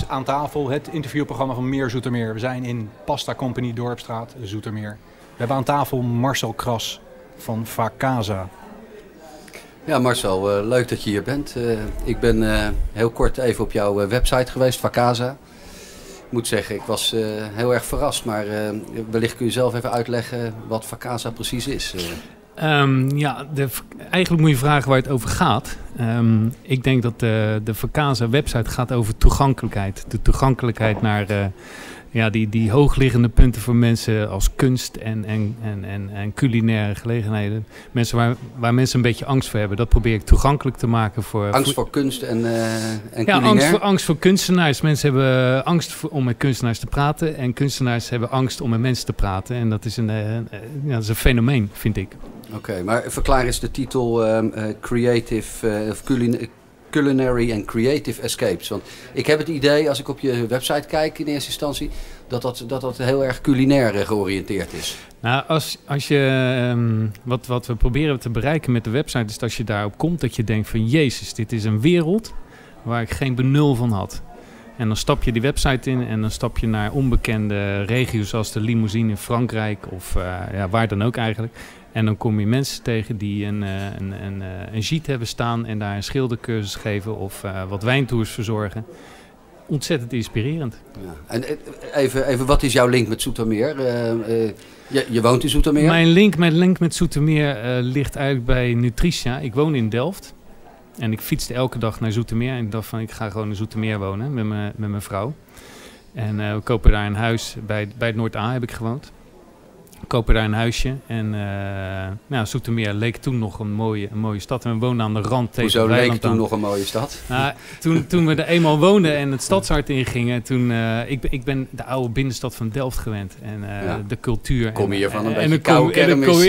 aan tafel, het interviewprogramma van Meer Zoetermeer. We zijn in Pasta Company Dorpstraat, Zoetermeer. We hebben aan tafel Marcel Kras van Vakasa. Ja, Marcel, leuk dat je hier bent. Ik ben heel kort even op jouw website geweest, Vakasa. Ik moet zeggen, ik was heel erg verrast, maar wellicht kun je zelf even uitleggen wat Vakasa precies is. Eigenlijk moet je vragen waar het over gaat. Ik denk dat de Vakasa website gaat over toegankelijkheid. De toegankelijkheid naar die hoogliggende punten voor mensen als kunst en culinaire gelegenheden. Mensen waar mensen een beetje angst voor hebben. Dat probeer ik toegankelijk te maken voor... Angst voor kunst en culinair? Angst voor kunstenaars. Mensen hebben angst om met kunstenaars te praten. En kunstenaars hebben angst om met mensen te praten. En dat is dat is een fenomeen, vind ik. Oké, maar verklaar eens de titel Culinary and Creative Escapes. Want ik heb het idee, als ik op je website kijk in eerste instantie, dat heel erg culinair georiënteerd is. Nou, als je, wat we proberen te bereiken met de website is dat als je daarop komt, dat je denkt van Jezus, dit is een wereld waar ik geen benul van had. En dan stap je die website in en dan stap je naar onbekende regio's zoals de Limousine in Frankrijk of waar dan ook eigenlijk. En dan kom je mensen tegen die een gîte hebben staan en daar een schildercursus geven of wat wijntours verzorgen. Ontzettend inspirerend. Ja. En even, wat is jouw link met Zoetermeer? Je woont in Zoetermeer? Mijn link met Zoetermeer ligt eigenlijk bij Nutritia. Ik woon in Delft. En ik fietste elke dag naar Zoetermeer. En ik dacht van, ik ga gewoon in Zoetermeer wonen met mijn vrouw. En we kopen daar een huis. Bij het Noord-A heb ik gewoond. We kopen daar een huisje. En Zoetermeer leek toen nog een mooie stad. En we woonden aan de rand tegen Hoezo Weiland leek toen nog een mooie stad? Nou, toen we er eenmaal woonden en het stadshart ingingen. Ik ben de oude binnenstad van Delft gewend. En de cultuur. Kom hier van een beetje koude kermis.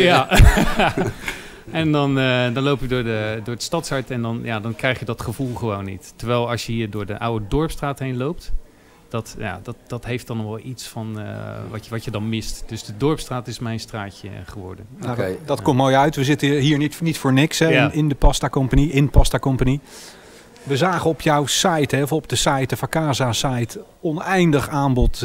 En dan loop je door het stadshart en dan krijg je dat gevoel gewoon niet. Terwijl als je hier door de oude dorpstraat heen loopt, dat heeft dan wel iets van wat je dan mist. Dus de dorpstraat is mijn straatje geworden. Nou, dat komt mooi uit. We zitten hier niet voor niks in de Pasta Company, We zagen op jouw site, of op de site, de Vakasa site, oneindig aanbod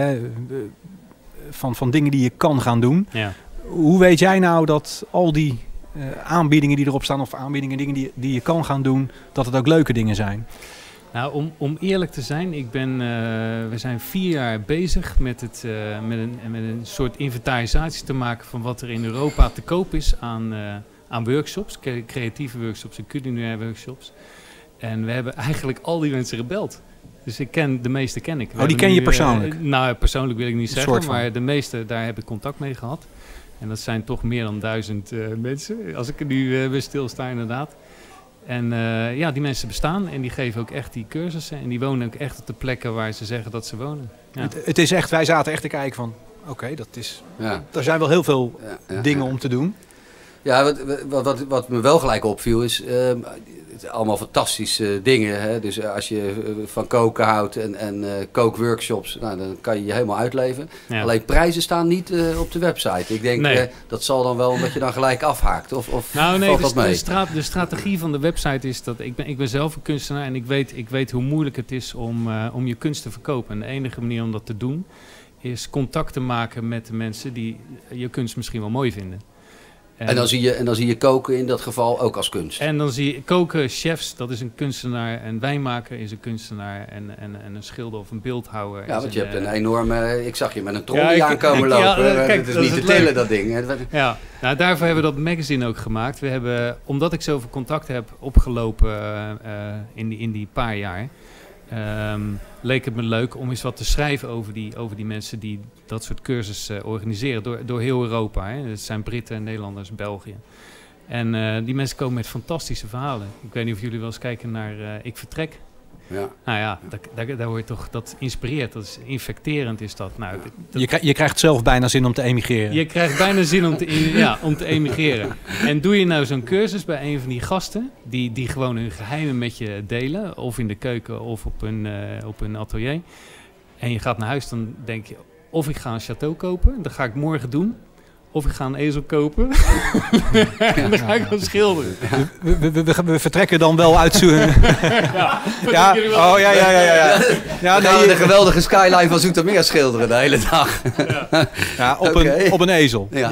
van dingen die je kan gaan doen. Ja. Hoe weet jij nou dat al die aanbiedingen die erop staan of aanbiedingen, dingen die je kan gaan doen, dat het ook leuke dingen zijn? Nou, om eerlijk te zijn, we zijn 4 jaar bezig met een soort inventarisatie te maken van wat er in Europa te koop is aan workshops, creatieve workshops en culinaire workshops. En we hebben eigenlijk al die mensen gebeld. Dus de meeste ken ik. Die ken je persoonlijk? Persoonlijk wil ik niet zeggen, maar de meeste, daar heb ik contact mee gehad. En dat zijn toch meer dan 1000 mensen, als ik er nu bij stilsta inderdaad. En die mensen bestaan en die geven ook echt die cursussen. En die wonen ook echt op de plekken waar ze zeggen dat ze wonen. Ja. Het is echt, wij zaten echt te kijken van, dat is... Ja. Er zijn wel heel veel dingen om te doen. Ja, wat me wel gelijk opviel is... allemaal fantastische dingen. Hè? Dus als je van koken houdt en kookworkshops, dan kan je je helemaal uitleven. Ja. Alleen prijzen staan niet op de website. Ik denk, dat zal dan wel omdat je dan gelijk afhaakt. Of valt dat mee? De strategie van de website is dat ik ben zelf een kunstenaar en ik weet hoe moeilijk het is om je kunst te verkopen. En de enige manier om dat te doen is contact te maken met de mensen die je kunst misschien wel mooi vinden. En dan zie je koken in dat geval ook als kunst. En dan zie je koken, chefs, dat is een kunstenaar. En wijnmaker is een kunstenaar. En een schilder of een beeldhouwer. Ja, want je hebt een enorme... Ik zag je met een trolley aankomen lopen. Kijk, het is niet te tillen, dat ding. Ja, daarvoor hebben we dat magazine ook gemaakt. We hebben, omdat ik zoveel contact heb opgelopen in die paar jaar... leek het me leuk om eens wat te schrijven over die mensen die dat soort cursussen organiseren door heel Europa. Hè. Dat zijn Britten, Nederlanders, België. En die mensen komen met fantastische verhalen. Ik weet niet of jullie wel eens kijken naar Ik Vertrek. Ja. Nou ja, daar word je toch, dat inspireert, dat is infecterend is dat. Nou, je krijgt zelf bijna zin om te emigreren. Je krijgt bijna zin om te emigreren. En doe je nou zo'n cursus bij een van die gasten, die gewoon hun geheimen met je delen, of in de keuken of op een atelier. En je gaat naar huis, dan denk je, of ik ga een château kopen, dat ga ik morgen doen. Of ik ga een ezel kopen. En dan ga ik wel schilderen. We vertrekken dan wel uit De geweldige skyline van Zoetermeer schilderen de hele dag. Op een ezel. Ja.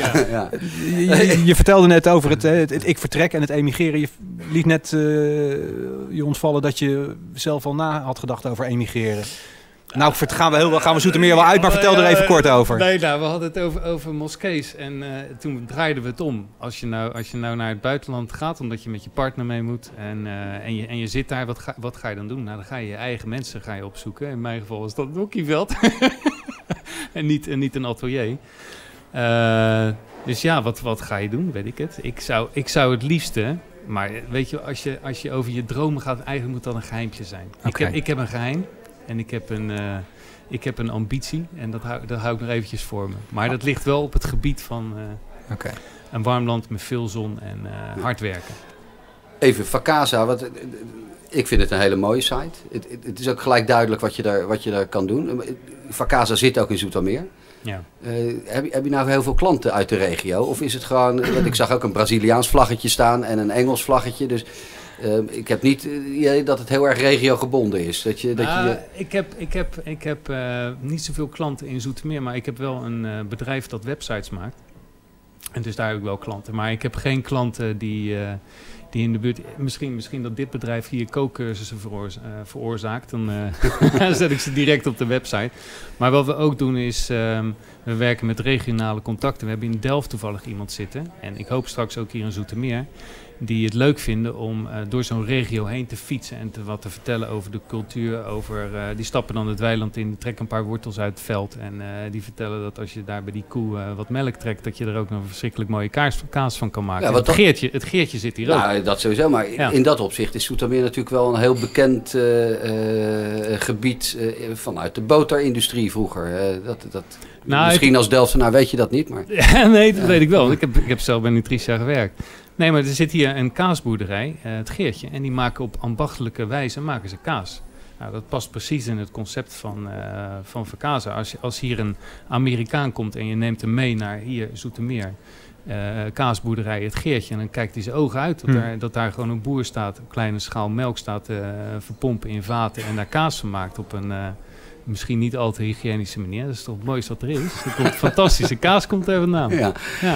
Je vertelde net over het ik vertrek en het emigreren. Je liet net je ontvallen dat je zelf al na had gedacht over emigreren. Nou, gaan we Zoetermeer wel uit, maar vertel er even kort over. Nee, we hadden het over moskees. En toen draaiden we het om. Als je nou naar het buitenland gaat, omdat je met je partner mee moet. En je zit daar, wat ga je dan doen? Nou, dan ga je eigen mensen opzoeken. In mijn geval was dat een hockeyveld. en niet een atelier. Dus ja, wat ga je doen? Weet ik het. Ik zou het liefste... Maar weet je, als je over je dromen gaat, eigenlijk moet dat een geheimpje zijn. Okay. Ik heb een geheim. En ik heb een ambitie en dat hou ik nog eventjes voor me. Maar dat ligt wel op het gebied van een warm land met veel zon en hard werken. Even Vacasa, ik vind het een hele mooie site. Het is ook gelijk duidelijk wat je daar kan doen. Vacasa zit ook in Zoetermeer. Ja. Heb je nou heel veel klanten uit de regio? Of is het gewoon, ik zag ook een Braziliaans vlaggetje staan en een Engels vlaggetje. Dus ik heb niet het idee dat het heel erg regiogebonden is. Ik heb niet zoveel klanten in Zoetermeer, maar ik heb wel een bedrijf dat websites maakt. En dus daar heb ik wel klanten. Maar ik heb geen klanten die in de buurt... Misschien dat dit bedrijf hier kookcursussen veroorzaakt. Dan zet ik ze direct op de website. Maar wat we ook doen is... we werken met regionale contacten. We hebben in Delft toevallig iemand zitten. En ik hoop straks ook hier in Zoetermeer... die het leuk vinden om door zo'n regio heen te fietsen... en wat te vertellen over de cultuur. Die stappen dan het weiland in, die trekken een paar wortels uit het veld... en die vertellen dat als je daar bij die koe wat melk trekt... dat je er ook nog een verschrikkelijk mooie kaas van kan maken. Ja, het geertje zit hier ook. Nou, dat sowieso. Maar in dat opzicht is Zoetermeer natuurlijk wel een heel bekend gebied... vanuit de boterindustrie vroeger. Misschien als Delftenaar weet je dat niet, maar... Nee, dat weet ik wel. Ik heb zelf bij Nutricia gewerkt. Nee, maar er zit hier een kaasboerderij, het Geertje. En die maken op ambachtelijke wijze kaas. Nou, dat past precies in het concept van Vacasa. Als hier een Amerikaan komt en je neemt hem mee naar hier Zoetermeer... kaasboerderij, het Geertje. En dan kijkt hij zijn ogen uit dat daar gewoon een boer staat... een kleine schaal melk staat verpompen in vaten... en daar kaas van maakt op een... misschien niet al te hygiënische manier. Dat is toch het mooiste wat er is. Fantastische kaas komt er vandaan. Ja.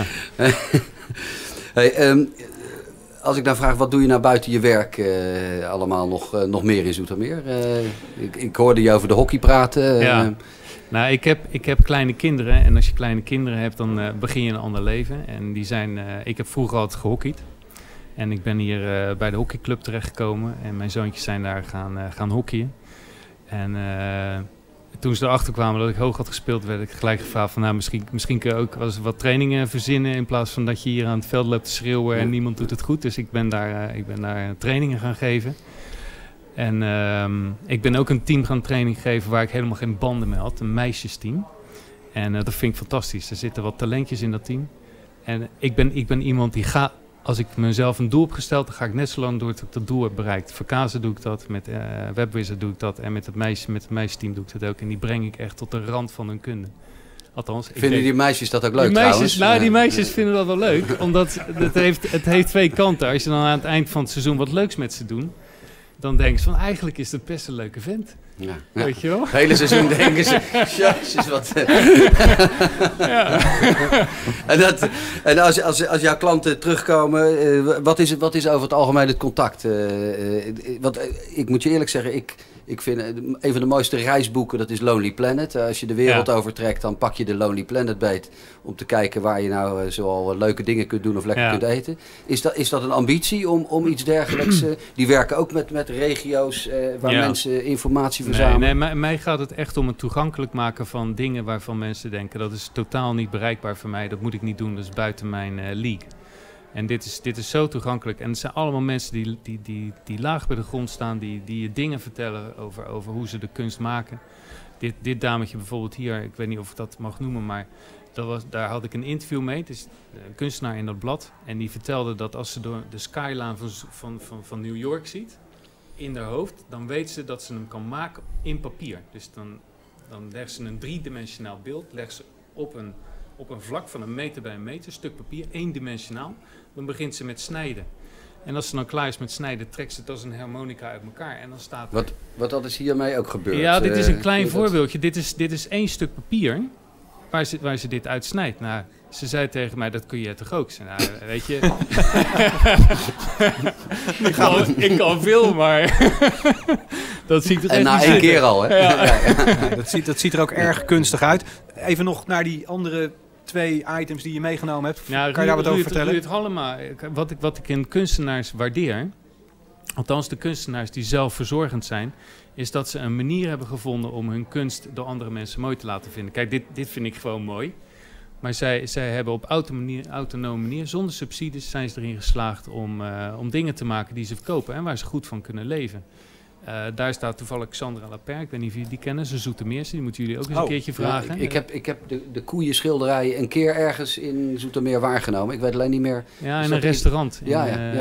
Hey, als ik nou vraag, wat doe je nou buiten je werk allemaal nog meer in Zoetermeer? Ik hoorde je over de hockey praten. Ja. Nou, ik heb kleine kinderen. En als je kleine kinderen hebt, dan begin je een ander leven. En ik heb vroeger altijd gehockeyd. En ik ben hier bij de hockeyclub terechtgekomen. En mijn zoontjes zijn daar gaan hockeyen. En toen ze erachter kwamen dat ik hoog had gespeeld, werd ik gelijk gevraagd van... misschien kun je ook wat trainingen verzinnen... in plaats van dat je hier aan het veld loopt te schreeuwen en niemand doet het goed. Dus ik ben daar trainingen gaan geven. En ik ben ook een team gaan training geven waar ik helemaal geen banden mee had. Een meisjesteam. En dat vind ik fantastisch. Er zitten wat talentjes in dat team. En ik ben iemand die gaat... Als ik mezelf een doel heb gesteld, dan ga ik net zo lang door tot ik dat doel heb bereikt. Voor Vacasa doe ik dat, met Webwizard doe ik dat en met het meisjesteam doe ik dat ook. En die breng ik echt tot de rand van hun kunde. Althans, vinden die meisjes dat ook leuk trouwens? Die meisjes vinden dat wel leuk, omdat het heeft twee kanten. Als je dan aan het eind van het seizoen wat leuks met ze doet, dan denken ze van eigenlijk is het best een leuke vent. Ja. Weet je wel? Het hele seizoen denken ze, jezus wat... En als jouw klanten terugkomen, wat is over het algemeen het contact? Ik moet je eerlijk zeggen, ik vind een van de mooiste reisboeken, dat is Lonely Planet. Als je de wereld overtrekt, dan pak je de Lonely Planet beet om te kijken waar je nou zoal leuke dingen kunt doen of lekker kunt eten. Is dat een ambitie om iets dergelijks? Die werken ook met regio's waar mensen informatie verzamelen. Nee, mij gaat het echt om het toegankelijk maken van dingen waarvan mensen denken dat is totaal niet bereikbaar voor mij. Dat moet ik niet doen, dat is buiten mijn league. En dit is zo toegankelijk. En het zijn allemaal mensen die laag bij de grond staan, die je dingen vertellen over hoe ze de kunst maken. Dit dametje bijvoorbeeld hier, ik weet niet of ik dat mag noemen, maar daar had ik een interview mee. Het is een kunstenaar in dat blad. En die vertelde dat als ze door de skyline van New York ziet, in haar hoofd, dan weet ze dat ze hem kan maken in papier. Dus dan legt ze een driedimensionaal beeld, legt ze op een op een vlak van 1 meter bij 1 meter, stuk papier, eendimensionaal. Dan begint ze met snijden. En als ze dan klaar is met snijden, trekt ze het als een harmonica uit elkaar. En dan staat er... Wat dat is hiermee ook gebeurd? Ja, dit is een klein voorbeeldje. Dit is 1 stuk papier waar ze dit uitsnijdt. Nou, ze zei tegen mij, dat kun je toch ook? Nou, weet je... ik kan veel, maar... dat ziet er en na 1 keer al, hè? Ja, dat ziet er ook erg kunstig uit. Even nog naar die andere 2 items die je meegenomen hebt. Ja, kan je daar wat over vertellen? Ruud Hallema, wat ik in kunstenaars waardeer... althans de kunstenaars die zelfverzorgend zijn... is dat ze een manier hebben gevonden om hun kunst door andere mensen mooi te laten vinden. Kijk, dit vind ik gewoon mooi. Maar zij hebben op autonome manier, zonder subsidies, zijn ze erin geslaagd om dingen te maken die ze verkopen en waar ze goed van kunnen leven. Daar staat toevallig Xandra Lapère, ik weet niet of jullie die kennen, ze Zoetermeerse, die moeten jullie ook eens een keertje vragen. Ja, ik heb de koeienschilderij een keer ergens in Zoetermeer waargenomen. Ik weet alleen niet meer... Ja, in een restaurant. Ja.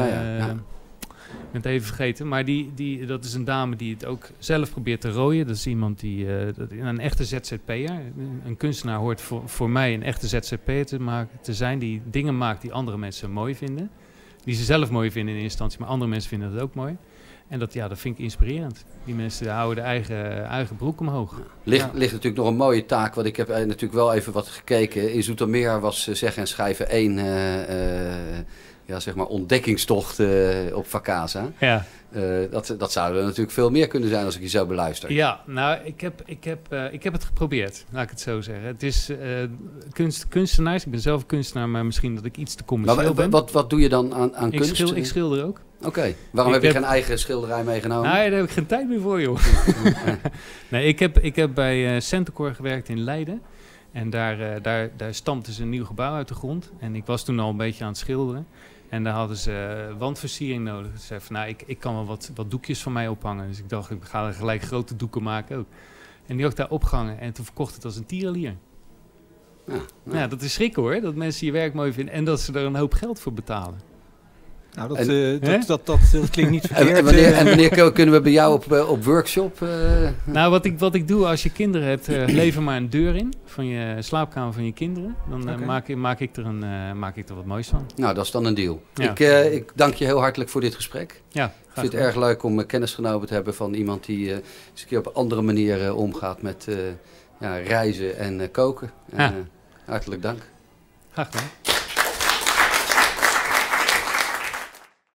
Ik ben het even vergeten, maar dat is een dame die het ook zelf probeert te rooien. Dat is iemand die een echte ZZP'er. Een kunstenaar hoort voor mij een echte ZZP'er te zijn, die dingen maakt die andere mensen mooi vinden. Die ze zelf mooi vinden in eerste instantie, maar andere mensen vinden het ook mooi. En dat vind ik inspirerend. Die mensen houden de eigen broek omhoog. Ligt natuurlijk nog een mooie taak, want ik heb natuurlijk wel even wat gekeken. In Zoetermeer was zeggen en schrijven 1... zeg maar ontdekkingstocht op Vacasa. Ja. Dat zou er natuurlijk veel meer kunnen zijn als ik je zo beluister. Ja, nou, ik heb het geprobeerd, laat ik het zo zeggen. Het is kunstenaars, ik ben zelf kunstenaar, maar misschien dat ik iets te commercieel ben. Wat doe je dan aan kunst? Ik schilder ook. Oké, waarom heb je geen eigen schilderij meegenomen? Nee, daar heb ik geen tijd meer voor, joh. Nee, ik heb bij Centercore gewerkt in Leiden. En daar stampten ze een nieuw gebouw uit de grond. En ik was toen al een beetje aan het schilderen. En daar hadden ze wandversiering nodig. Ze zei van, ik kan wel wat doekjes van mij ophangen. Dus ik dacht, ik ga er gelijk grote doeken maken ook. En die had ik daar opgehangen. En toen verkocht het als een tierenlier. Ja, dat is schrikken hoor. Dat mensen je werk mooi vinden. En dat ze er een hoop geld voor betalen. Nou, dat klinkt niet verkeerd. En wanneer kunnen we bij jou op workshop? Nou, wat ik doe als je kinderen hebt, lever maar een deur in van je slaapkamer van je kinderen. Dan maak ik er wat moois van. Nou, dat is dan een deal. Ja. Ik dank je heel hartelijk voor dit gesprek. Ja, ik vind het erg leuk om kennis genomen te hebben van iemand die eens een keer op een andere manier omgaat met reizen en koken. Hartelijk dank. Graag gedaan.